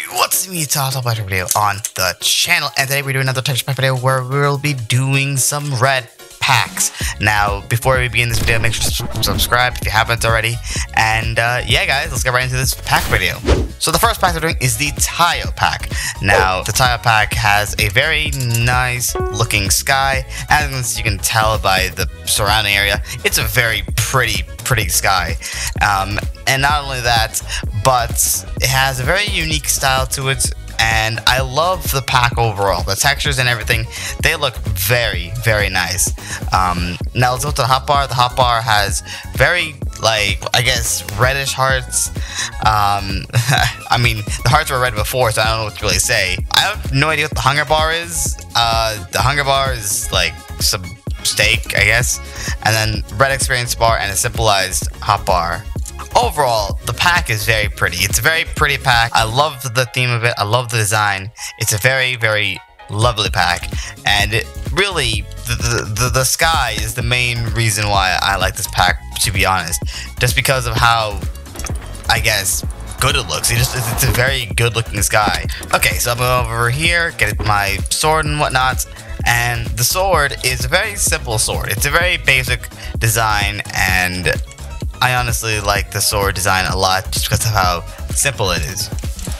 What's me, Total Fighter video on the channel, and today we're doing another texture pack video where we'll be doing some red packs. Now, before we begin this video, make sure to subscribe if you haven't already, and yeah guys, let's get right into this pack video. So the first pack we're doing is the Tayo pack. Now, the Tayo pack has a very nice looking sky, as you can tell by the surrounding area. It's a very pretty sky, and not only that, but it has a very unique style to it, and I love the pack overall. The textures and everything, they look very nice. Now let's go to the hotbar. The hotbar has very, like, I guess, reddish hearts. I mean, the hearts were red before, so I don't know what to really say. I have no idea what the hunger bar is. The hunger bar is like some steak, I guess, and then red experience bar and a symbolized hot bar. Overall, the pack is very pretty. It's a very pretty pack. I love the theme of it. I love the design. It's a very lovely pack, and it really, the sky is the main reason why I like this pack, to be honest, just because of how, I guess, good it looks. It's a very good looking sky. Okay, so I'm going over here, get my sword and whatnot. And the sword is a very simple sword. It's a very basic design, and I honestly like the sword design a lot just because of how simple it is.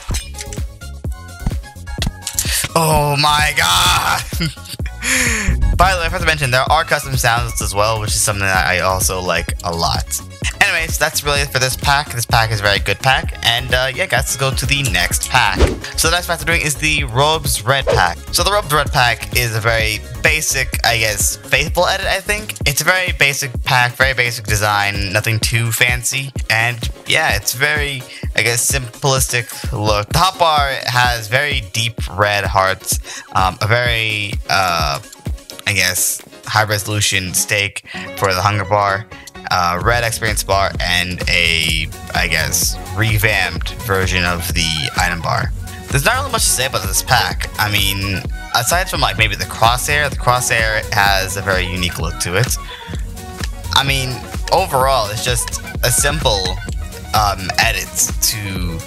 Oh my god! By the way, I forgot to mention, there are custom sounds as well, which is something that I also like a lot. Anyways, that's really it for this pack. This pack is a very good pack, and yeah guys, let's go to the next pack. So the next pack we're doing is the Robes Red pack. So the Robes Red pack is a very basic, I guess, faithful edit, I think. It's a very basic pack, very basic design, nothing too fancy, and yeah, it's very, I guess, simplistic look. The hotbar has very deep red hearts, a very, I guess, high resolution stake for the hunger bar, red experience bar, and a, I guess, revamped version of the item bar. There's not really much to say about this pack. I mean, aside from like maybe the crosshair has a very unique look to it. I mean, overall, it's just a simple edit to,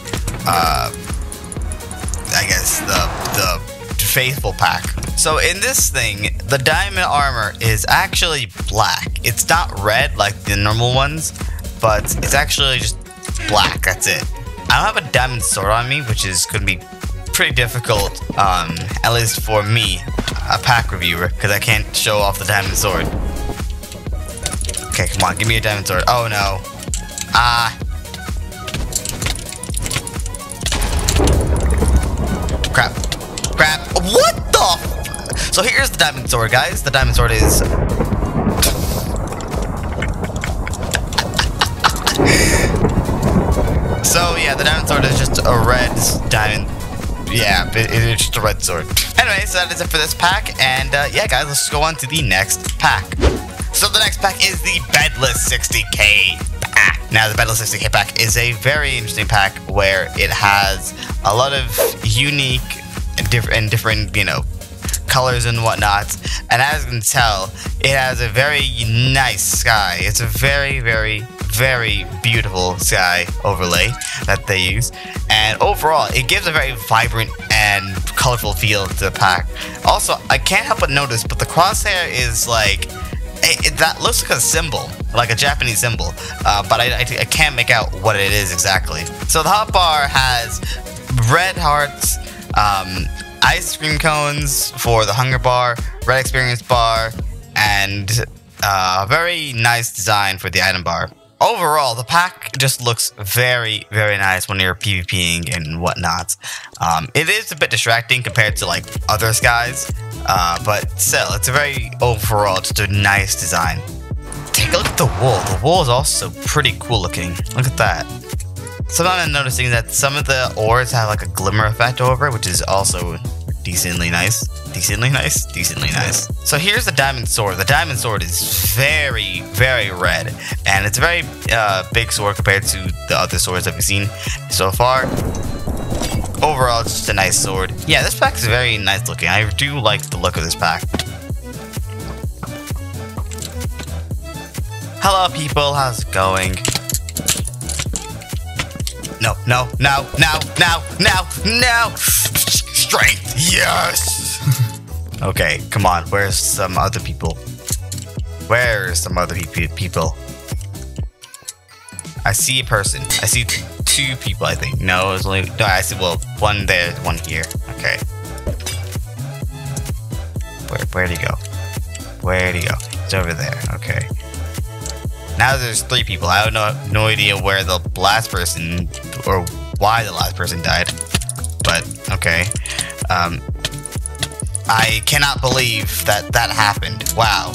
I guess, the faithful pack. So in this thing, the diamond armor is actually black. It's not red like the normal ones, but it's actually just black. That's it. I don't have a diamond sword on me, which is going to be pretty difficult, at least for me, a pack reviewer, because I can't show off the diamond sword. Okay, come on, give me a diamond sword. Oh no. Crap. What the? So here's the diamond sword, guys. The diamond sword is... So yeah, the diamond sword is just a red diamond. Yeah, it's just a red sword. Anyway, so that is it for this pack, and yeah guys, let's go on to the next pack. So the next pack is the Bedless 60k pack. Now the Bedless 60k pack is a very interesting pack where it has a lot of unique and different, you know, colors and whatnot, and as you can tell, it has a very nice sky. It's a very beautiful sky overlay that they use, and overall it gives a very vibrant and colorful feel to the pack. Also, I can't help but notice, but the crosshair is like, that looks like a symbol, like a Japanese symbol, but I can't make out what it is exactly. So the hotbar has red hearts, ice cream cones for the hunger bar, red experience bar, and a very nice design for the item bar. Overall, the pack just looks very nice when you're PvPing and whatnot. It is a bit distracting compared to like other skies, but still, it's a very overall just a nice design. Take a look at the wool. The wool is also pretty cool looking. Look at that. Sometimes I'm noticing that some of the ores have like a glimmer effect over it, which is also decently nice. Decently nice. So here's the diamond sword. The diamond sword is very red, and it's a very big sword compared to the other swords that we've seen so far. Overall, it's just a nice sword. Yeah, this pack is very nice looking. I do like the look of this pack. Hello people, how's it going? No, no, no, no, no, no, no. Strength, yes. Okay, come on. Where's some other people? Where's some other people? I see a person. I see two people, I think. No, it's only... No, I see, well, one there, one here. Okay. Where'd he go? Where'd he go? It's over there. Okay. Now there's 3 people. I have no idea where the last person... or why the last person died. But, okay. I cannot believe that happened. Wow.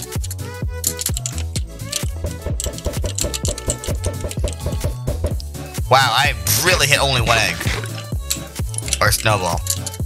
Wow, I really hit only 1 egg. Or snowball.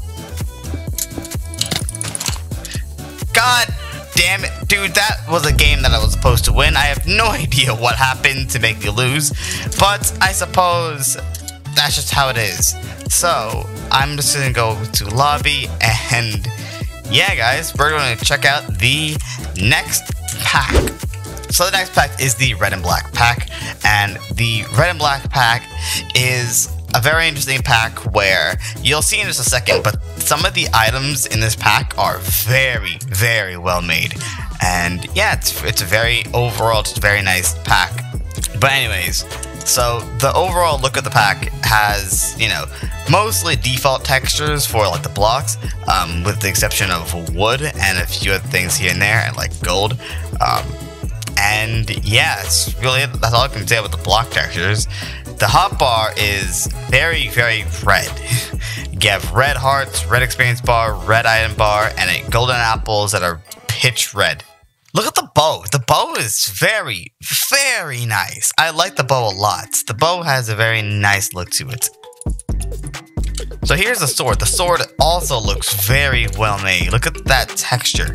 God damn it. Dude, that was a game that I was supposed to win. I have no idea what happened to make me lose. But I suppose that's just how it is. So, I'm just gonna go to lobby and... yeah, guys, we're going to check out the next pack. So the next pack is the red and black pack, and the red and black pack is a very interesting pack where you'll see in just a second, but some of the items in this pack are very, very well made. And yeah, it's a very, overall, it's a very nice pack. But anyways, so the overall look of the pack has, you know, mostly default textures for like the blocks, with the exception of wood and a few other things here and there, and like gold. And yeah, it's really, that's all I can say about the block textures. The hotbar is very, very red. You have red hearts, red experience bar, red item bar, and golden apples that are pitch red. Look at the bow. The bow is very, very nice. I like the bow a lot. The bow has a very nice look to it. So here's the sword. The sword also looks very well made. Look at that texture.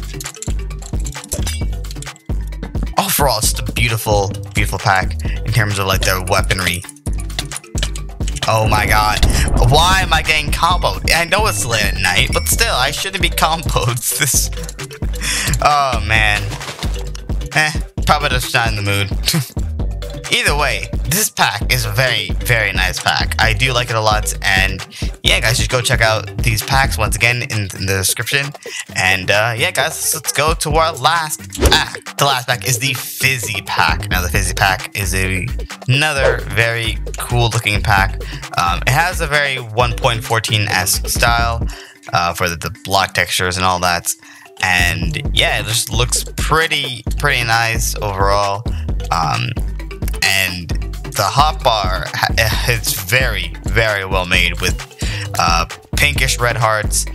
Overall, it's just a beautiful, beautiful pack in terms of like their weaponry. Oh my god. Why am I getting comboed? I know it's late at night, but still, I shouldn't be comboed. This... oh man. Probably just not in the mood. Either way, this pack is a very, very nice pack. I do like it a lot, and yeah, guys, just go check out these packs once again in the description. And yeah, guys, let's go to our last pack. The last pack is the Fizzy pack. Now, the Fizzy pack is another very cool looking pack. It has a very 1.14-esque style for the block textures and all that. And yeah, it just looks pretty nice overall. And the hotbar, it's very, very well made with pinkish red hearts,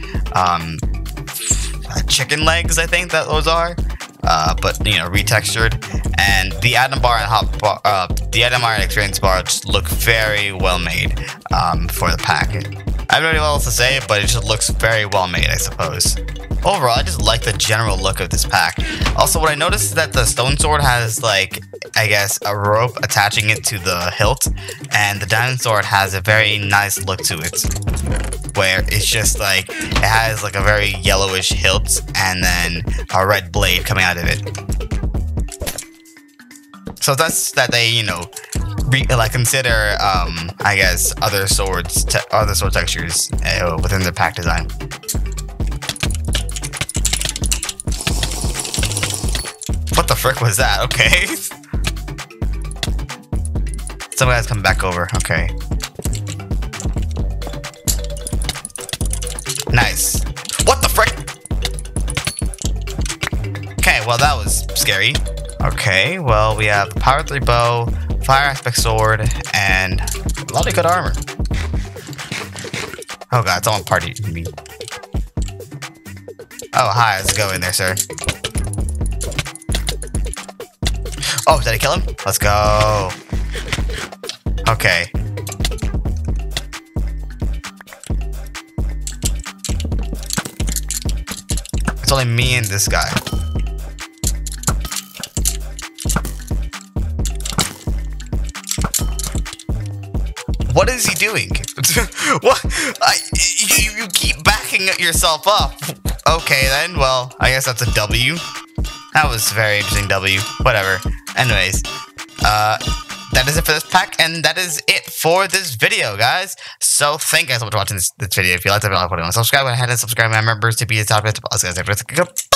chicken legs, I think that those are, but you know, retextured. And the item bar and hotbar, the item bar and experience bar just look very well made for the pack. I don't know what else to say, but it just looks very well made, I suppose. Overall, I just like the general look of this pack. Also, what I noticed is that the stone sword has, like, I guess, a rope attaching it to the hilt, and the diamond sword has a very nice look to it, where it's just like, it has like a very yellowish hilt, and then a red blade coming out of it. So that's that they, you know, like consider, I guess, other sword textures within the pack design. What the frick was that? Okay. Some guys come back over. Okay. Nice. What the frick? Okay, well that was scary. Okay, well we have the Power 3 bow, Fire Aspect sword, and a lot of good armor. Oh god, someone partied me. Oh, hi, how's it going there, sir? Oh, did I kill him? Let's go. Okay. It's only me and this guy. What is he doing? What? You keep backing yourself up. Okay then, well, I guess that's a W. That was a very interesting W. Whatever. Anyways, that is it for this pack, and that is it for this video, guys. So thank you guys so much for watching this video. If you liked it, subscribe. Go ahead and subscribe my members to be the top of the